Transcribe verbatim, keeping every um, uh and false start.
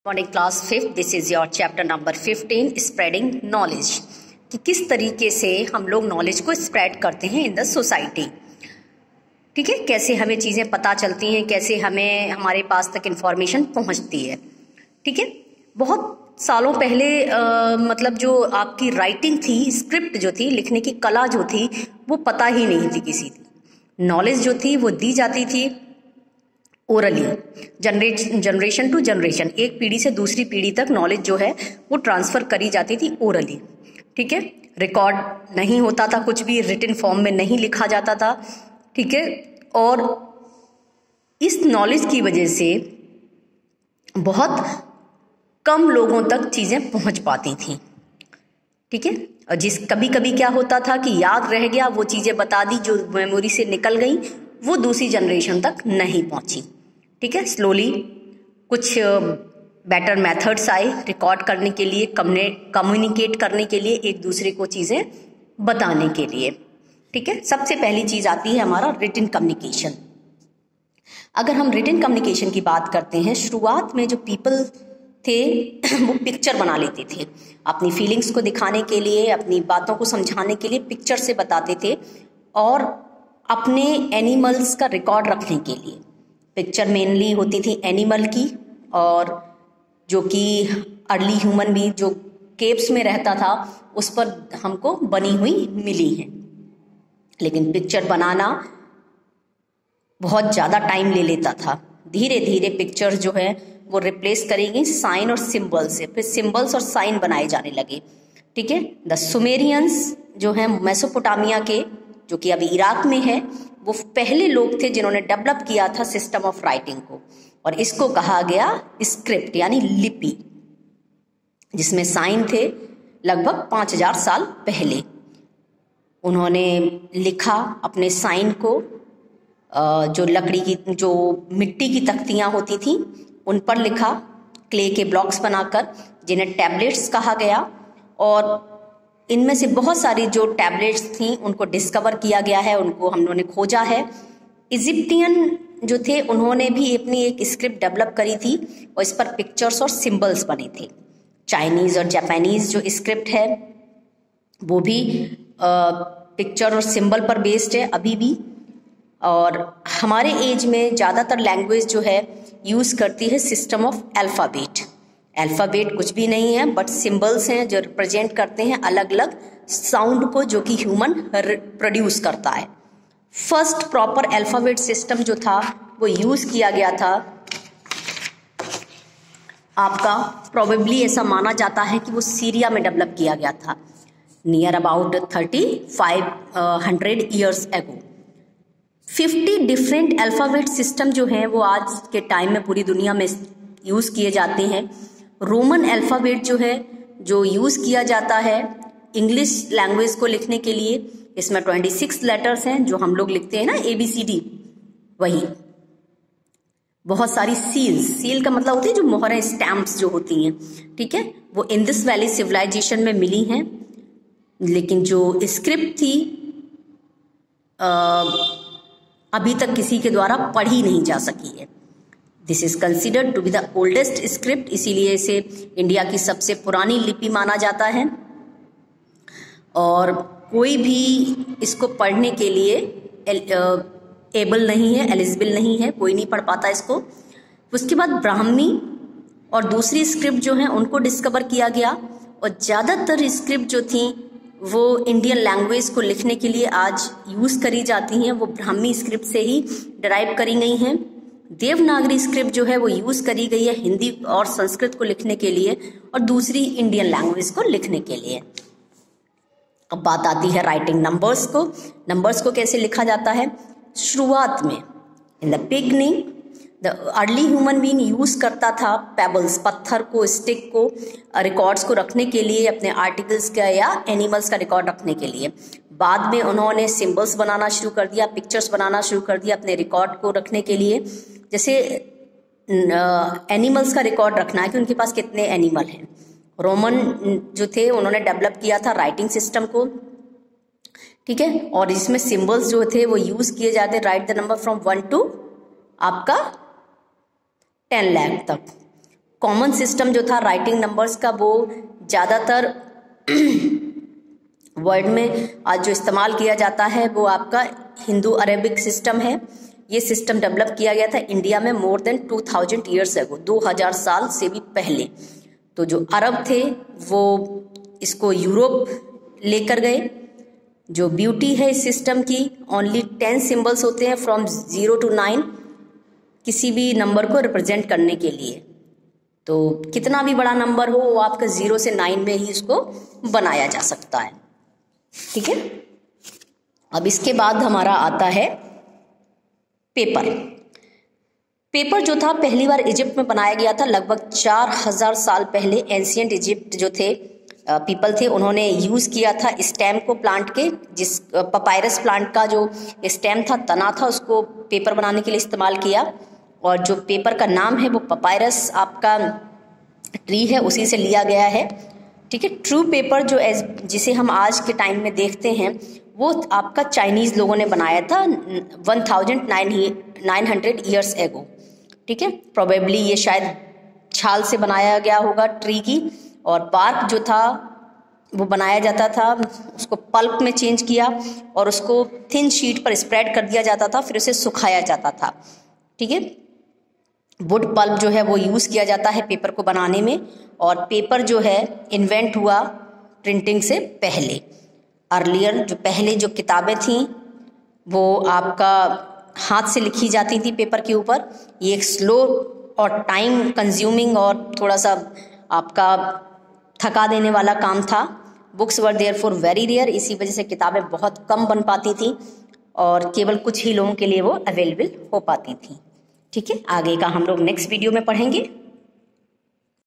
Morning class fifth, this is your chapter number fifteen, spreading knowledge. कि किस तरीके से हम लोग नॉलेज को स्प्रेड करते हैं इन द सोसाइटी। ठीक है, कैसे हमें चीज़ें पता चलती हैं, कैसे हमें हमारे पास तक इंफॉर्मेशन पहुंचती है। ठीक है, बहुत सालों पहले आ, मतलब जो आपकी राइटिंग थी, स्क्रिप्ट जो थी, लिखने की कला जो थी, वो पता ही नहीं थी किसी की। नॉलेज जो थी वो दी जाती थी orally, generation generation to generation, एक पीढ़ी से दूसरी पीढ़ी तक नॉलेज जो है वो ट्रांसफर करी जाती थी ओरली। ठीक है, रिकॉर्ड नहीं होता था, कुछ भी रिटन फॉर्म में नहीं लिखा जाता था। ठीक है, और इस नॉलेज की वजह से बहुत कम लोगों तक चीजें पहुंच पाती थी। ठीक है, और जिस कभी कभी क्या होता था कि याद रह गया, वो चीजें बता दी जो मेमोरी से निकल गई, वो दूसरी जनरेशन तक नहीं पहुंची। ठीक है, स्लोली कुछ बेटर मेथड्स आए रिकॉर्ड करने के लिए, कम्युनिकेट करने के लिए, एक दूसरे को चीजें बताने के लिए। ठीक है, सबसे पहली चीज आती है हमारा रिटन कम्युनिकेशन। अगर हम रिटन कम्युनिकेशन की बात करते हैं, शुरुआत में जो पीपल थे वो पिक्चर बना लेते थे, अपनी फीलिंग्स को दिखाने के लिए, अपनी बातों को समझाने के लिए पिक्चर से बताते थे, और अपने एनिमल्स का रिकॉर्ड रखने के लिए। पिक्चर मेनली होती थी एनिमल की, और जो कि अर्ली ह्यूमन भी जो केव्स में रहता था उस पर हमको बनी हुई मिली है। लेकिन पिक्चर बनाना बहुत ज़्यादा टाइम ले लेता था। धीरे धीरे पिक्चर्स जो है वो रिप्लेस करेंगी साइन और सिंबल से, फिर सिंबल्स और साइन बनाए जाने लगे। ठीक है, द सुमेरियंस जो है मेसोपोटामिया के, जो कि अभी इराक में है, वो पहले लोग थे जिन्होंने डेवलप किया था सिस्टम ऑफ राइटिंग को, और इसको कहा गया स्क्रिप्ट यानी लिपि, जिसमें साइन थे लगभग पाँच हजार साल पहले। उन्होंने लिखा अपने साइन को, जो लकड़ी की, जो मिट्टी की तख्तियां होती थी उन पर लिखा, क्ले के ब्लॉक्स बनाकर, जिन्हें टैबलेट्स कहा गया। और इनमें से बहुत सारी जो टैबलेट्स थी उनको डिस्कवर किया गया है, उनको हम लोगों ने खोजा है। इजिप्टियन जो थे उन्होंने भी अपनी एक स्क्रिप्ट डेवलप करी थी, और इस पर पिक्चर्स और सिंबल्स बने थे। चाइनीज और जापानीज जो स्क्रिप्ट है वो भी पिक्चर और सिंबल पर बेस्ड है अभी भी। और हमारे एज में ज़्यादातर लैंग्वेज जो है यूज़ करती है सिस्टम ऑफ अल्फ़ाबेट। अल्फ़ाबेट कुछ भी नहीं है बट सिंबल्स हैं जो रिप्रेजेंट करते हैं अलग अलग साउंड को, जो कि ह्यूमन प्रोड्यूस करता है। फर्स्ट प्रॉपर अल्फ़ाबेट सिस्टम जो था वो यूज़ किया गया था, आपका प्रोबेबली ऐसा माना जाता है कि वो सीरिया में डेवलप किया गया था, near about thirty five hundred years ago. Fifty different alphabet system जो हैं वो आज के टाइम में पूरी दुनिया में यूज़ किए जाते हैं। रोमन अल्फ़ाबेट जो है, जो यूज़ किया जाता है इंग्लिश लैंग्वेज को लिखने के लिए, इसमें ट्वेंटी सिक्स लेटर्स हैं जो हम लोग लिखते हैं ना, ए बी सी डी, वही। बहुत सारी सील्स, सील का मतलब होती है जो मोहरें, स्टैम्प्स जो होती हैं, ठीक है, वो इंडस वैली सिविलाइजेशन में मिली हैं। लेकिन जो स्क्रिप्ट थी आ, अभी तक किसी के द्वारा पढ़ी नहीं जा सकी है। This is considered to be the oldest script, इसीलिए इसे इंडिया की सबसे पुरानी लिपि माना जाता है। और कोई भी इसको पढ़ने के लिए एबल नहीं है, एलिजिबल नहीं है, कोई नहीं पढ़ पाता इसको। उसके बाद ब्राह्मी और दूसरी स्क्रिप्ट जो है उनको डिस्कवर किया गया, और ज़्यादातर स्क्रिप्ट जो थी वो इंडियन लैंग्वेज को लिखने के लिए आज यूज़ करी जाती हैं, वो ब्राह्मी स्क्रिप्ट से ही डिराइव करी गई हैं। देवनागरी स्क्रिप्ट जो है वो यूज़ करी गई है हिंदी और संस्कृत को लिखने के लिए, और दूसरी इंडियन लैंग्वेज को लिखने के लिए। अब बात आती है राइटिंग नंबर्स को। नंबर्स को कैसे लिखा जाता है? शुरुआत में, in the beginning, the early human being use करता था पेबल्स, पत्थर को, स्टिक को, रिकॉर्ड्स को रखने के लिए, अपने आर्टिकल्स का या एनिमल्स का रिकॉर्ड रखने के लिए। बाद में उन्होंने सिंबल्स बनाना शुरू कर दिया, पिक्चर्स बनाना शुरू कर दिया अपने रिकॉर्ड को रखने के लिए। जैसे एनिमल्स का रिकॉर्ड रखना है कि उनके पास कितने एनिमल हैं। रोमन जो थे उन्होंने डेवलप किया था राइटिंग सिस्टम को, ठीक है, और इसमें सिंबल्स जो थे वो यूज़ किए जाते, right the number from one two आपका टेन लाख तक। कॉमन सिस्टम जो था राइटिंग नंबर्स का वो ज़्यादातर वर्ल्ड में आज जो इस्तेमाल किया जाता है वो आपका हिंदू अरेबिक सिस्टम है। ये सिस्टम डेवलप किया गया था इंडिया में more than two thousand years ago, दो हज़ार साल से भी पहले। तो जो अरब थे वो इसको यूरोप लेकर गए। जो ब्यूटी है इस सिस्टम की, ओनली टेन सिंबल्स होते हैं फ्रॉम जीरो टू नाइन किसी भी नंबर को रिप्रेजेंट करने के लिए। तो कितना भी बड़ा नंबर हो वो आपका जीरो से नाइन में ही इसको बनाया जा सकता है। ठीक है, अब इसके बाद हमारा आता है पेपर। पेपर जो था पहली बार इजिप्ट में बनाया गया था लगभग चार हजार साल पहले। एंशियंट इजिप्ट जो थे पीपल थे, उन्होंने यूज किया था स्टेम को प्लांट के, जिस पपायरस प्लांट का जो स्टेम था, तना था, उसको पेपर बनाने के लिए इस्तेमाल किया। और जो पेपर का नाम है वो पपायरस आपका ट्री है, उसी से लिया गया है। ठीक है, ट्रू पेपर जो एज जिसे हम आज के टाइम में देखते हैं वो आपका चाइनीज लोगों ने बनाया था one thousand nine hundred years ago. ठीक है, प्रोबेबली ये शायद छाल से बनाया गया होगा ट्री की। और बार्क जो था वो बनाया जाता था, उसको पल्प में चेंज किया और उसको थिन शीट पर स्प्रेड कर दिया जाता था, फिर उसे सुखाया जाता था। ठीक है, वुड पल्प जो है वो यूज़ किया जाता है पेपर को बनाने में। और पेपर जो है इन्वेंट हुआ प्रिंटिंग से पहले। अर्लियर जो पहले जो किताबें थीं वो आपका हाथ से लिखी जाती थी पेपर के ऊपर। ये एक स्लो और टाइम कंज्यूमिंग और थोड़ा सा आपका थका देने वाला काम था। Books were there for very rare, इसी वजह से किताबें बहुत कम बन पाती थी और केवल कुछ ही लोगों के लिए वो अवेलेबल हो पाती थी। ठीक है, आगे का हम लोग नेक्स्ट वीडियो में पढ़ेंगे।